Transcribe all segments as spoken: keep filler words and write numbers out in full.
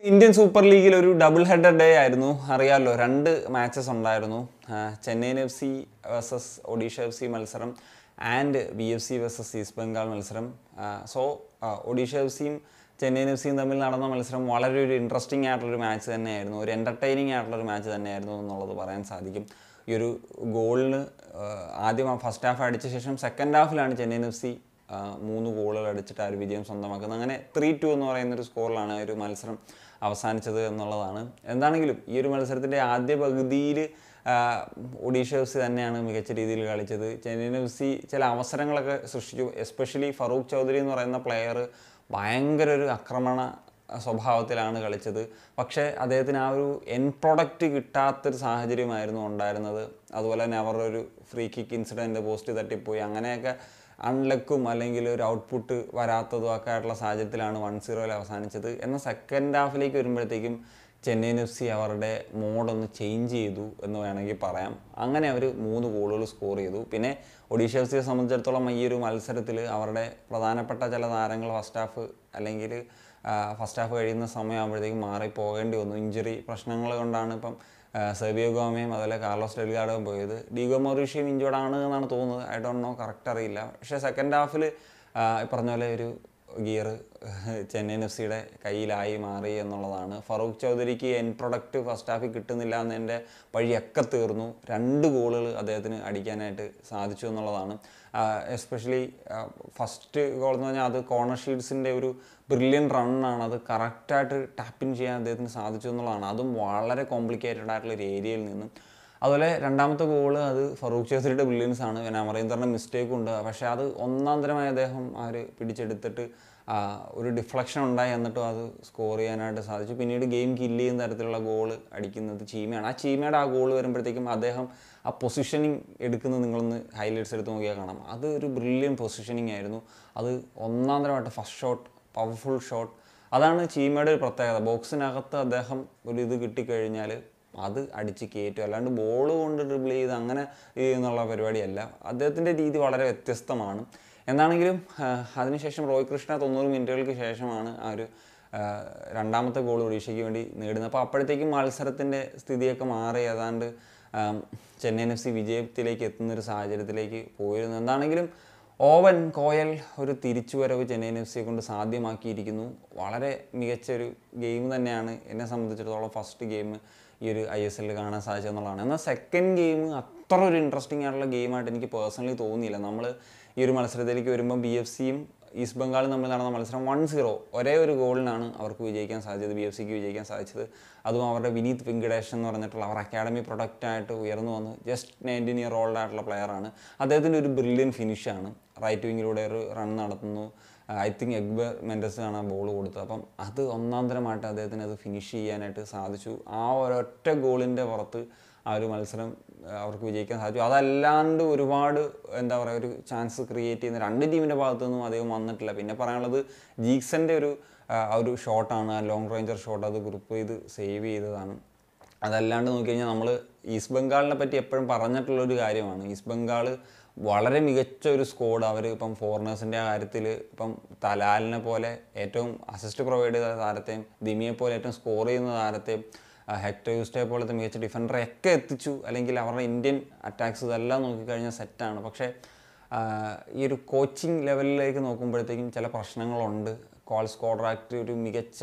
Indian super ലീഗിൽ ഒരു double header day ആയിരുന്നു. അറിയാമല്ലോ, രണ്ട് മാച്ചസ് ഉണ്ടായിരുന്നു. Chennaiyin F C versus Odisha F C മത്സരം and B F C versus East Bengal മത്സരം. സോ ഒഡീഷ എഫ് സിയും ചെന്നൈയിൻ എഫ് സിയും തമ്മിൽ നടന്ന മത്സരം വളരെ ഒരു ഇൻട്രസ്റ്റിംഗ് ആയിട്ടുള്ളൊരു മാച്ച് തന്നെയായിരുന്നു, ഒരു എൻ്റർടൈനിങ് ആയിട്ടുള്ളൊരു മാച്ച് തന്നെയായിരുന്നു എന്നുള്ളത് പറയാൻ സാധിക്കും. ഈ ഒരു ഗോളിന് ആദ്യം ഫസ്റ്റ് ഹാഫ് അടിച്ച ശേഷം സെക്കൻഡ് ഹാഫിലാണ് ചെന്നൈയിൻ എഫ് സി മൂന്ന് ഗോളുകൾ അടിച്ചിട്ട് ആ ഒരു വിജയം സ്വന്തമാക്കുന്നത്. അങ്ങനെ ത്രീ ടു എന്ന് പറയുന്നൊരു സ്കോറിലാണ് ഒരു മത്സരം അവസാനിച്ചത് എന്നുള്ളതാണ്. എന്താണെങ്കിലും ഈ ഒരു മത്സരത്തിൻ്റെ ആദ്യ പകുതിയിൽ ഒഡീഷ എഫ് സി തന്നെയാണ് മികച്ച രീതിയിൽ കളിച്ചത്. ചെന്നൈയിൻ എഫ് സി ചില അവസരങ്ങളൊക്കെ സൃഷ്ടിച്ചു. എസ്പെഷ്യലി ഫറൂഖ് ചൗധരി എന്ന് പറയുന്ന പ്ലെയർ ഭയങ്കര ഒരു ആക്രമണ സ്വഭാവത്തിലാണ് കളിച്ചത്. പക്ഷേ അദ്ദേഹത്തിന് ആ ഒരു എൻ പ്രൊഡക്റ്റ് കിട്ടാത്തൊരു സാഹചര്യമായിരുന്നു ഉണ്ടായിരുന്നത്. അതുപോലെ തന്നെ അവരുടെ ഒരു ഫ്രീ കിക്ക് ഇൻസിഡൻറ്റ് പോസ്റ്റ് തട്ടിപ്പോയി, അങ്ങനെയൊക്കെ അൺലക്കും അല്ലെങ്കിൽ ഒരു ഔട്ട്പുട്ട് വരാത്തതും ഒക്കെ ആയിട്ടുള്ള സാഹചര്യത്തിലാണ് വൺ സീറോയിൽ അവസാനിച്ചത്. എന്നാൽ സെക്കൻഡ് ഹാഫിലേക്ക് വരുമ്പോഴത്തേക്കും ചെന്നൈയിൻ എഫ് സി അവരുടെ മോഡൊന്ന് ചേഞ്ച് ചെയ്തു എന്ന് വേണമെങ്കിൽ പറയാം. അങ്ങനെ അവർ മൂന്ന് ഗോളുകൾ സ്കോർ ചെയ്തു. പിന്നെ ഒഡീഷ എഫ് സിയെ സംബന്ധിച്ചിടത്തോളം ഈ ഒരു മത്സരത്തിൽ അവരുടെ പ്രധാനപ്പെട്ട ചില താരങ്ങൾ ഫസ്റ്റ് ഹാഫ് അല്ലെങ്കിൽ ഫസ്റ്റ് ഹാഫ് കഴിയുന്ന സമയമാകുമ്പോഴത്തേക്കും മാറിപ്പോകേണ്ടി വന്നു. ഇഞ്ചുറി പ്രശ്നങ്ങൾ കൊണ്ടാണ് ഇപ്പം സെർബിയോ ഗോമയും അതുപോലെ കാർലോസ് ഡെൽഗാഡോയും പോയത്. ഡീഗോ മൊറീഷ്യയും ഇഞ്ചോർഡാണ് എന്നാണ് തോന്നുന്നത്. ഐ ഡോണ്ട് നോ, കറക്റ്റ് അറിയില്ല. പക്ഷേ സെക്കൻഡ് ഹാഫിൽ പറഞ്ഞ പോലെ ഒരു ഗിയർ ചെന്നൈയിൻ എഫ് സിയുടെ കയ്യിലായി മാറി എന്നുള്ളതാണ്. ഫറൂഖ് ചൗധരിക്ക് എൻ പ്രൊഡക്റ്റ് ഫസ്റ്റ് ഹാഫിൽ കിട്ടുന്നില്ല എന്നതിൻ്റെ വഴിയൊക്കെ തീർന്നു. രണ്ട് ഗോളുകൾ അദ്ദേഹത്തിന് അടിക്കാനായിട്ട് സാധിച്ചു എന്നുള്ളതാണ്. എസ്പെഷ്യലി ഫസ്റ്റ് ഗോൾ എന്ന് പറഞ്ഞാൽ അത് കോർണർ ഷീറ്റ്സിൻ്റെ ഒരു ബ്രില്യൻ റണ്ണാണ്. അത് കറക്റ്റായിട്ട് ടാപ്പിൻ ചെയ്യാൻ അദ്ദേഹത്തിന് സാധിച്ചു എന്നുള്ളതാണ്. അതും വളരെ കോംപ്ലിക്കേറ്റഡ് ആയിട്ടുള്ള ഒരു ഏരിയയിൽ നിന്നും. അതുപോലെ രണ്ടാമത്തെ ഗോള് അത് ഫറൂഖ് ചൗധരിയുടെ ബ്രില്യൻസ് ആണ്. പിന്നെ അമരീന്ദറിൻ്റെ മിസ്റ്റേക്കും ഉണ്ട്. പക്ഷേ അത് ഒന്നാം തരമായി അദ്ദേഹം അവർ പിടിച്ചെടുത്തിട്ട് ഒരു ഡിഫ്ലക്ഷൻ ഉണ്ടായി, എന്നിട്ടും അത് സ്കോർ ചെയ്യാനായിട്ട് സാധിച്ചു. പിന്നീട് ഗെയിം കില്ല് ചെയ്യുന്ന തരത്തിലുള്ള ഗോൾ അടിക്കുന്നത് ചീമയാണ്. ആ ചീമയുടെ ആ ഗോൾ വരുമ്പോഴത്തേക്കും അദ്ദേഹം ആ പൊസിഷനിങ് എടുക്കുന്നത് നിങ്ങളൊന്ന് ഹൈലൈറ്റ്സ് എടുത്ത് നോക്കിയാൽ കാണാം. അത് ഒരു ബ്രില്യൻ പൊസിഷനിങ് ആയിരുന്നു. അത് ഒന്നാം തരമായിട്ട് ഫസ്റ്റ് ഷോട്ട്, പവർഫുൾ ഷോട്ട്. അതാണ് ചീമയുടെ ഒരു പ്രത്യേകത. ബോക്സിനകത്ത് അദ്ദേഹം ഒരു ഇത് കിട്ടിക്കഴിഞ്ഞാൽ അത് അടിച്ച് കയറ്റും, അല്ലാണ്ട് ബോൾ കൊണ്ട് ഡ്രിബിൾ ചെയ്ത് അങ്ങനെ എന്നുള്ള പരിപാടിയല്ല. അദ്ദേഹത്തിൻ്റെ രീതി വളരെ വ്യത്യസ്തമാണ്. എന്താണെങ്കിലും അതിനുശേഷം റോയ് കൃഷ്ണ തൊണ്ണൂറ് മിനിറ്റുകൾക്ക് ശേഷമാണ് ആ ഒരു രണ്ടാമത്തെ ഗോൾ ഒഡീഷയ്ക്ക് വേണ്ടി നേടുന്നത്. അപ്പോൾ അപ്പോഴത്തേക്കും മത്സരത്തിൻ്റെ സ്ഥിതിയൊക്കെ മാറി ഏതാണ്ട് ചെന്നൈയിൻ എഫ് സി വിജയത്തിലേക്ക് എത്തുന്നൊരു സാഹചര്യത്തിലേക്ക് പോയിരുന്നു. എന്താണെങ്കിലും ഓവൻ കോയൽ ഒരു തിരിച്ചുവരവ് ചെന്നൈയിൻ എഫ് സിയെ കൊണ്ട് സാധ്യമാക്കിയിരിക്കുന്നു. വളരെ മികച്ചൊരു ഗെയിം തന്നെയാണ് എന്നെ സംബന്ധിച്ചിടത്തോളം ഫസ്റ്റ് ഗെയിം ഈ ഒരു ഐ എസ് എല്ലിൽ കാണാൻ സാധിച്ചെന്നുള്ളതാണ്. എന്നാൽ സെക്കൻഡ് ഗെയിം അത്ര ഒരു ഇൻട്രസ്റ്റിംഗ് ആയിട്ടുള്ള ഗെയിമായിട്ട് എനിക്ക് പേഴ്സണലി തോന്നിയില്ല. നമ്മൾ ഈ ഒരു മത്സരത്തിലേക്ക് വരുമ്പം ബി എഫ് സിയും ഈസ്റ്റ് ബംഗാളും തമ്മിൽ നടന്ന മത്സരം വൺ സീറോ ഒരേ ഒരു ഗോളിനാണ് അവർക്ക് വിജയിക്കാൻ സാധിച്ചത്, ബി എഫ് സിക്ക് വിജയിക്കാൻ സാധിച്ചത്. അതും അവരുടെ വിനീത് വെങ്കടേഷ് എന്ന് പറഞ്ഞിട്ടുള്ള അവർ അക്കാഡമി പ്രൊഡക്റ്റായിട്ട് ഉയർന്നു വന്ന് ജസ്റ്റ് നയൻറ്റീൻ ഇയർ ഓൾഡ് ആയിട്ടുള്ള പ്ലെയറാണ്. അദ്ദേഹത്തിൻ്റെ ഒരു ബ്രില്യൻ ഫിനിഷാണ്. റൈറ്റ് വിങ്ങിലൂടെ ഒരു റൺ നടത്തുന്നു. ഐ തിങ്ക് എഗ്ബർ മെൻഡസ് ആണ് ബോൾ കൊടുത്തത്. അപ്പം അത് ഒന്നാം തരമായിട്ട് അദ്ദേഹത്തിന് അത് ഫിനിഷ് ചെയ്യാനായിട്ട് സാധിച്ചു. ആ ഒരൊറ്റ ഗോളിൻ്റെ പുറത്ത് ആ ഒരു മത്സരം അവർക്ക് വിജയിക്കാൻ സാധിച്ചു. അതല്ലാണ്ട് ഒരുപാട് എന്താ പറയുക ഒരു ചാൻസ് ക്രിയേറ്റ് ചെയ്യുന്ന രണ്ട് ടീമിൻ്റെ ഭാഗത്തു നിന്നും അദ്ദേഹം വന്നിട്ടില്ല. പിന്നെ പറയാനുള്ളത് ജീക്സൻ്റെ ഒരു ആ ഒരു ഷോട്ടാണ്, ആ ലോങ് റേഞ്ചർ ഷോട്ട്. അത് ഗ്രൂപ്പ് ചെയ്ത് സേവ് ചെയ്തതാണ്. അതല്ലാണ്ട് നോക്കിക്കഴിഞ്ഞാൽ നമ്മൾ ഈസ്റ്റ് ബംഗാളിനെ പറ്റി എപ്പോഴും പറഞ്ഞിട്ടുള്ളൊരു കാര്യമാണ്. ഈസ്റ്റ് ബംഗാൾ വളരെ മികച്ച ഒരു സ്ക്വാഡ്. അവർ ഇപ്പം ഫോറിനേഴ്സിൻ്റെ കാര്യത്തിൽ ഇപ്പം തലാലിനെ പോലെ ഏറ്റവും അസിസ്റ്റ് പ്രൊവൈഡ് ചെയ്ത താരത്തെയും ദിമിയെ പോലെ ഏറ്റവും സ്കോർ ചെയ്യുന്ന താരത്തെയും ഹെക്ടർ യൂസ്റ്റേ പോലത്തെ മികച്ച ഡിഫൻഡറെ ഒക്കെ എത്തിച്ചു. അല്ലെങ്കിൽ അവരുടെ ഇന്ത്യൻ അറ്റാക്സ് ഇതെല്ലാം നോക്കിക്കഴിഞ്ഞാൽ സെറ്റാണ്. പക്ഷേ ഈ ഒരു കോച്ചിങ് ലെവലിലേക്ക് നോക്കുമ്പോഴത്തേക്കും ചില പ്രശ്നങ്ങളുണ്ട്. കോൾ സ്ക്വാഡ്രാക്ട് ഒരു മികച്ച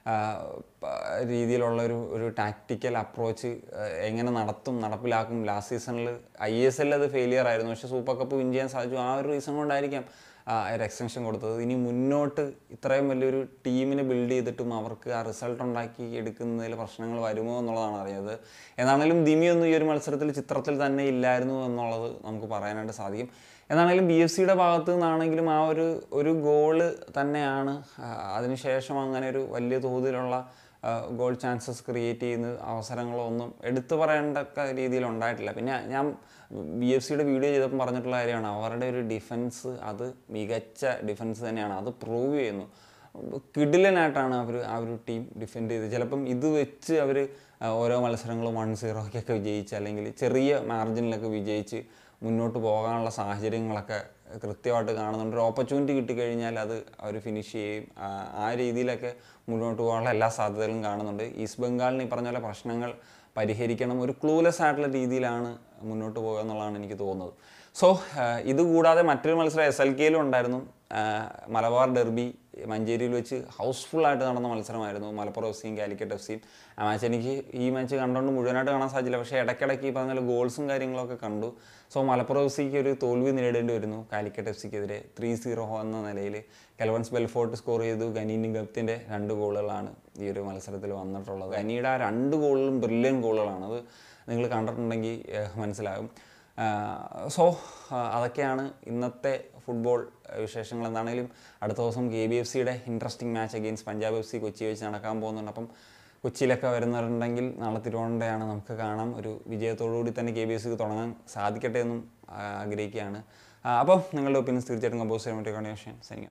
രീതിയിലുള്ള ഒരു ഒരു ടാക്റ്റിക്കൽ അപ്രോച്ച് എങ്ങനെ നടത്തും നടപ്പിലാക്കും. ലാസ്റ്റ് സീസണിൽ ഐ എസ് എല്ലിൽ അത് ഫെയിലിയർ ആയിരുന്നു, പക്ഷേ സൂപ്പർ കപ്പ് വിൻ ചെയ്യാൻ സാധിച്ചു. ആ ഒരു റീസൺ കൊണ്ടായിരിക്കാം ഒരു എക്സ്റ്റൻഷൻ കൊടുത്തത്. ഇനി മുന്നോട്ട് ഇത്രയും വലിയൊരു ടീമിനെ ബിൽഡ് ചെയ്തിട്ടും അവർക്ക് ആ റിസൾട്ട് ഉണ്ടാക്കി എടുക്കുന്നതിൽ പ്രശ്നങ്ങൾ വരുമോ എന്നുള്ളതാണ് അറിയുന്നത്. എന്നാണെങ്കിലും ദിമിയൊന്നും ഈ ഒരു മത്സരത്തിൽ ചിത്രത്തിൽ തന്നെ ഇല്ലായിരുന്നു എന്നുള്ളത് നമുക്ക് പറയാനായിട്ട് സാധിക്കും. എന്നാണെങ്കിലും ബി എഫ് സിയുടെ ഭാഗത്തു നിന്നാണെങ്കിലും ആ ഒരു ഒരു ഗോള് തന്നെയാണ്. അതിനുശേഷം അങ്ങനെ ഒരു വലിയ തോതിലുള്ള ഗോൾ ചാൻസസ് ക്രിയേറ്റ് ചെയ്യുന്ന അവസരങ്ങളോ ഒന്നും എടുത്തു പറയേണ്ട രീതിയിൽ ഉണ്ടായിട്ടില്ല. പിന്നെ ഞാൻ ബി എഫ് സിയുടെ വീഡിയോ ചെയ്തപ്പോൾ പറഞ്ഞിട്ടുള്ള കാര്യമാണ്, അവരുടെ ഒരു ഡിഫൻസ് അത് മികച്ച ഡിഫൻസ് തന്നെയാണ്. അത് പ്രൂവ് ചെയ്യുന്നു. കിടിലനായിട്ടാണ് അവർ ആ ഒരു ടീം ഡിഫെൻഡ് ചെയ്ത്. ചിലപ്പം ഇത് വെച്ച് അവർ ഓരോ മത്സരങ്ങളും വൺ സീറോയ്ക്കൊക്കെ വിജയിച്ച് അല്ലെങ്കിൽ ചെറിയ മാർജിനിലൊക്കെ വിജയിച്ച് മുന്നോട്ട് പോകാനുള്ള സാഹചര്യങ്ങളൊക്കെ കൃത്യമായിട്ട് കാണുന്നുണ്ട്. ഒരു ഓപ്പർച്യൂണിറ്റി കിട്ടിക്കഴിഞ്ഞാൽ അത് അവർ ഫിനിഷ് ചെയ്യും. ആ രീതിയിലൊക്കെ മുന്നോട്ട് പോകാനുള്ള എല്ലാ സാധ്യതകളും കാണുന്നുണ്ട്. ഈസ്റ്റ് ബംഗാളിന് ഈ പറഞ്ഞ പോലെ പ്രശ്നങ്ങൾ പരിഹരിക്കണം, ഒരു ക്ലൂലെസ് ആയിട്ടുള്ള രീതിയിലാണ് മുന്നോട്ട് പോകുക എന്നുള്ളതാണ് എനിക്ക് തോന്നുന്നത്. സോ ഇതുകൂടാതെ മറ്റൊരു മത്സരം എസ് എൽ കെയിലും ഉണ്ടായിരുന്നു. മലബാർ ഡെർബി മഞ്ചേരിയിൽ വെച്ച് ഹൗസ്ഫുള്ളായിട്ട് നടന്ന മത്സരമായിരുന്നു. മലപ്പുറം എഫ് സിയും കാലിക്കറ്റ് എഫ് സിയും. ആ മാച്ച് എനിക്ക് ഈ മാച്ച് കണ്ടുകൊണ്ട് മുഴുവനായിട്ട് കാണാൻ സാധിച്ചില്ല, പക്ഷേ ഇടയ്ക്കിടയ്ക്ക് ഈ പറഞ്ഞ ഗോൾസും കാര്യങ്ങളൊക്കെ കണ്ടു. സോ മലപ്പുറം എഫ് സിക്ക് ഒരു തോൽവി നേരിടേണ്ടി വരുന്നു കാലിക്കറ്റ് എഫ് സിക്കെതിരെ ത്രീ സീറോ എന്ന നിലയിൽ. കെൽവൻസ് ബെൽഫോർട്ട് സ്കോർ ചെയ്തു. ഗനി ഗപ്തിൻ്റെ രണ്ട് ഗോളുകളാണ് ഈ ഒരു മത്സരത്തിൽ വന്നിട്ടുള്ളത്. ഗനിയുടെ ആ രണ്ട് ഗോളുകളും ബ്രില്യൻ ഗോളുകളാണ്. അത് നിങ്ങൾ കണ്ടിട്ടുണ്ടെങ്കിൽ മനസ്സിലാകും. സോ അതൊക്കെയാണ് ഇന്നത്തെ ഫുട്ബോൾ വിശേഷങ്ങൾ. എന്താണെങ്കിലും അടുത്ത ദിവസം കെ ബി എഫ് സിയുടെ interesting match against Punjab F C Kochi വെച്ച് നടക്കാൻ പോകുന്നുണ്ട്. അപ്പം കൊച്ചിയിലൊക്കെ വരുന്നവരുണ്ടെങ്കിൽ നാളെ തിരുവനന്തപുരമാണ്, നമുക്ക് കാണാം. ഒരു വിജയത്തോടുകൂടി തന്നെ കെ ബി എഫ് സിക്ക് തുടങ്ങാൻ സാധിക്കട്ടെ എന്നും ആഗ്രഹിക്കുകയാണ്. അപ്പം നിങ്ങളുടെ ഒപ്പീനിയൻസ് തീർച്ചയായിട്ടും കമ്പോസ് ചെയ്യാൻ വേണ്ടി കണ്ടിന്യൂഷൻ സൈനിക